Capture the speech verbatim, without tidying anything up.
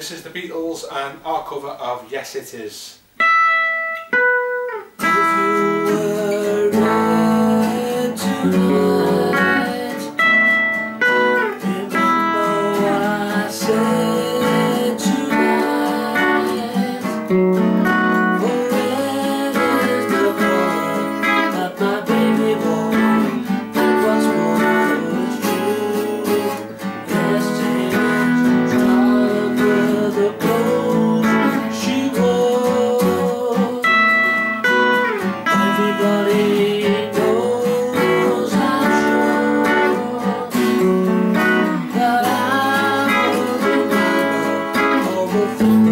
This is the Beatles and our cover of Yes It Is. If you were red tonight, remember what I said tonight. For red is the color that my baby wore, and what's more is true. Yes, it is colored with the clothes she wore. Everybody knows I'm sure that I will remember all the things